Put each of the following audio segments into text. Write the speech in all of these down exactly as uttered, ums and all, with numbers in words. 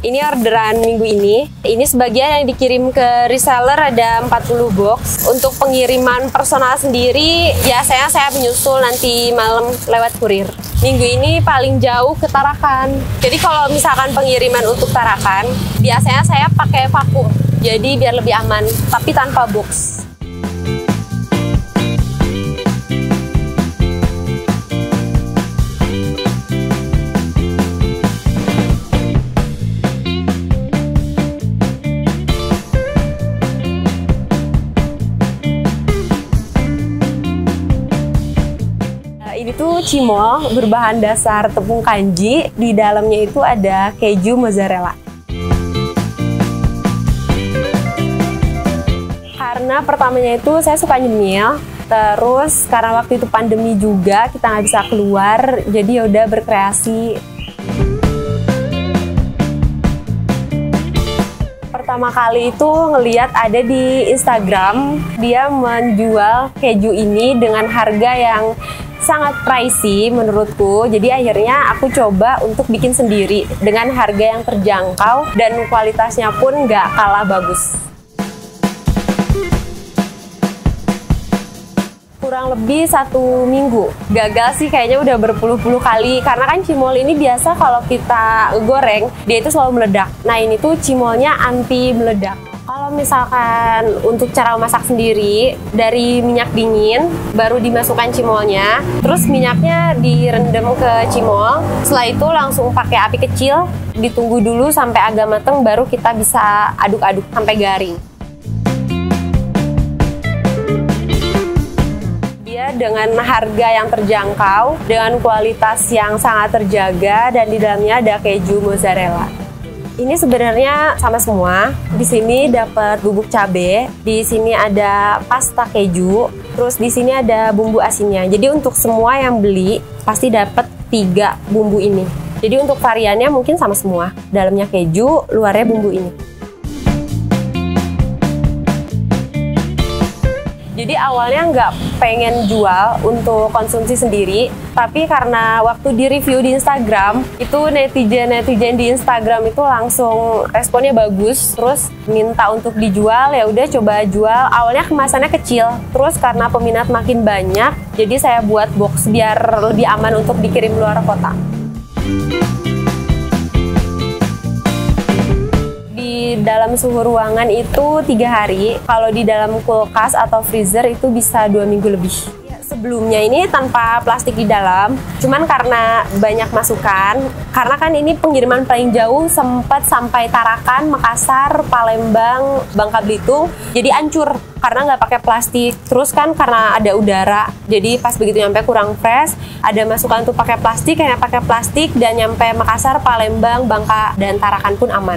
Ini orderan minggu ini. Ini sebagian yang dikirim ke reseller ada empat puluh box. Untuk pengiriman personal sendiri, biasanya saya menyusul nanti malam lewat kurir. Minggu ini paling jauh ke Tarakan. Jadi kalau misalkan pengiriman untuk Tarakan, biasanya saya pakai vakum. Jadi biar lebih aman, tapi tanpa box. Ini tuh cimol berbahan dasar tepung kanji, di dalamnya itu ada keju mozzarella. Karena pertamanya itu saya suka nyemil, terus karena waktu itu pandemi juga kita nggak bisa keluar, jadi yaudah berkreasi. Pertama kali itu ngeliat ada di Instagram, dia menjual keju ini dengan harga yang sangat pricey menurutku, jadi akhirnya aku coba untuk bikin sendiri dengan harga yang terjangkau dan kualitasnya pun nggak kalah bagus. Kurang lebih satu minggu. Gagal sih kayaknya udah berpuluh-puluh kali, karena kan cimol ini biasa kalau kita goreng dia itu selalu meledak. Nah ini tuh cimolnya anti meledak. Kalau misalkan untuk cara memasak sendiri, dari minyak dingin baru dimasukkan cimolnya, terus minyaknya direndam ke cimol, setelah itu langsung pakai api kecil, ditunggu dulu sampai agak mateng, baru kita bisa aduk-aduk sampai garing. Dia dengan harga yang terjangkau, dengan kualitas yang sangat terjaga, dan di dalamnya ada keju mozzarella. Ini sebenarnya sama semua. Di sini dapat bubuk cabe, di sini ada pasta keju, terus di sini ada bumbu asinnya. Jadi untuk semua yang beli pasti dapat tiga bumbu ini. Jadi untuk variannya mungkin sama semua. Dalamnya keju, luarnya bumbu ini. Jadi awalnya nggak pengen jual untuk konsumsi sendiri, tapi karena waktu di review di Instagram, itu netizen-netizen di Instagram itu langsung responnya bagus, terus minta untuk dijual, ya udah coba jual. Awalnya kemasannya kecil, terus karena peminat makin banyak, jadi saya buat box biar lebih aman untuk dikirim luar kota. Di dalam suhu ruangan itu tiga hari, kalau di dalam kulkas atau freezer itu bisa dua minggu lebih. Sebelumnya ini tanpa plastik di dalam, cuman karena banyak masukan, karena kan ini pengiriman paling jauh sempat sampai Tarakan, Makassar, Palembang, Bangka Belitung, jadi hancur karena nggak pakai plastik. Terus kan karena ada udara, jadi pas begitu nyampe kurang fresh, ada masukan untuk pakai plastik, kayak pakai plastik, dan nyampe Makassar, Palembang, Bangka, dan Tarakan pun aman.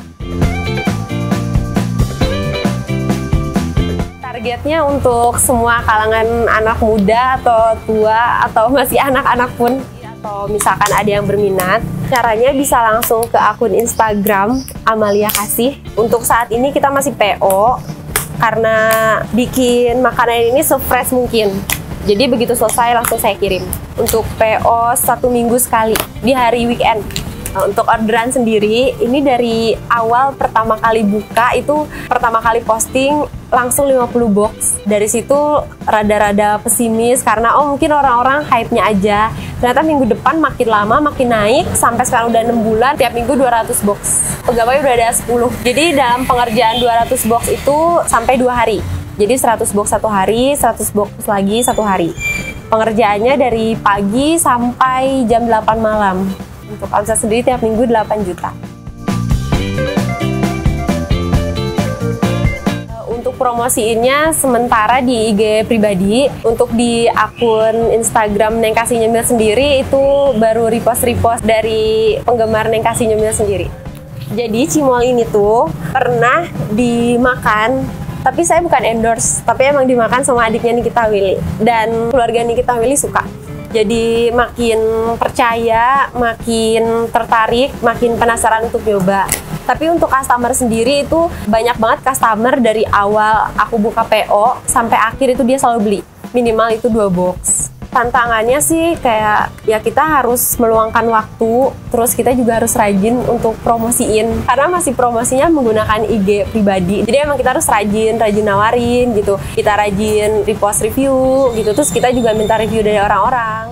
Targetnya untuk semua kalangan anak muda atau tua atau masih anak-anak pun, atau misalkan ada yang berminat, caranya bisa langsung ke akun Instagram Amalia Kasih. Untuk saat ini kita masih P O karena bikin makanan ini se-fresh mungkin. Jadi begitu selesai langsung saya kirim. Untuk P O satu minggu sekali di hari weekend. Nah, untuk orderan sendiri, ini dari awal pertama kali buka itu pertama kali posting langsung lima puluh box. Dari situ rada-rada pesimis karena oh mungkin orang-orang hype-nya aja. Ternyata minggu depan makin lama makin naik, sampai sekarang udah enam bulan, tiap minggu dua ratus box. Pegawai udah ada sepuluh. Jadi dalam pengerjaan dua ratus box itu sampai dua hari. Jadi seratus box satu hari, seratus box lagi satu hari. Pengerjaannya dari pagi sampai jam delapan malam. Untuk omset sendiri tiap minggu delapan juta. Untuk promosiinnya sementara di I G pribadi, untuk di akun Instagram Neng Kasih Nyemil sendiri itu baru repost-repost dari penggemar Neng Kasih Nyemil sendiri. Jadi cimol ini tuh pernah dimakan, tapi saya bukan endorse, tapi emang dimakan sama adiknya Nikita Willy, dan keluarga Nikita Willy suka. Jadi makin percaya, makin tertarik, makin penasaran untuk nyoba. Tapi untuk customer sendiri itu banyak banget customer dari awal aku buka P O sampai akhir itu dia selalu beli. Minimal itu dua box. Tantangannya sih kayak ya kita harus meluangkan waktu, terus kita juga harus rajin untuk promosiin. Karena masih promosinya menggunakan I G pribadi. Jadi emang kita harus rajin, rajin nawarin gitu. Kita rajin repost review gitu, terus kita juga minta review dari orang-orang.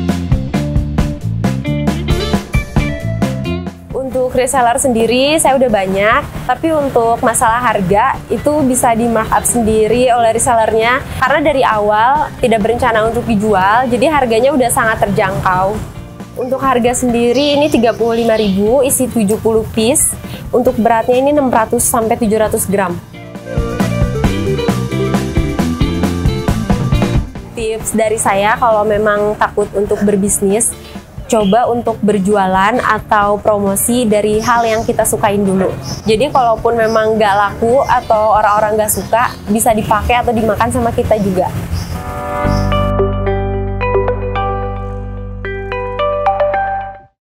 Untuk reseller sendiri saya udah banyak, tapi untuk masalah harga itu bisa di markup sendiri oleh resellernya karena dari awal tidak berencana untuk dijual, jadi harganya udah sangat terjangkau. Untuk harga sendiri ini tiga puluh lima ribu rupiah, isi tujuh puluh piece. Untuk beratnya ini enam ratus sampai tujuh ratus gram. Tips dari saya kalau memang takut untuk berbisnis, coba untuk berjualan atau promosi dari hal yang kita sukain dulu. Jadi kalaupun memang nggak laku atau orang-orang nggak suka, bisa dipakai atau dimakan sama kita juga.